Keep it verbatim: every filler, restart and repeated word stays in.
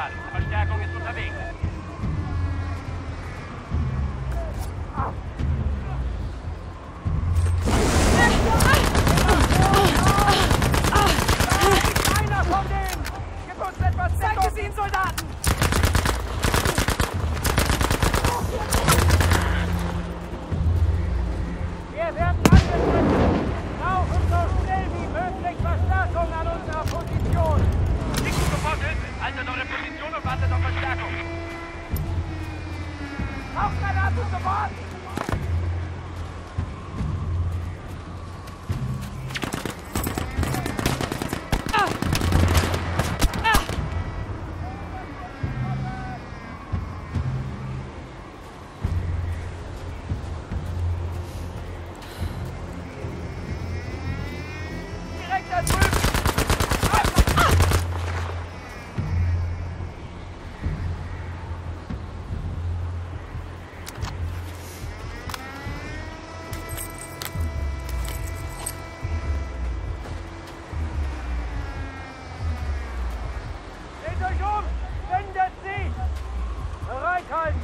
General. Verstärkung ist unterwegs. Einer von denen! Gib uns etwas! Zeig es ihnen, Soldaten! Wir werden angegriffen! Brauchen so schnell wie möglich Verstärkung an unserer Position! Schickt sofort Hilfe! Haltet eure Position und wartet auf Verstärkung! Rauchgranaten sofort! Bereithalten!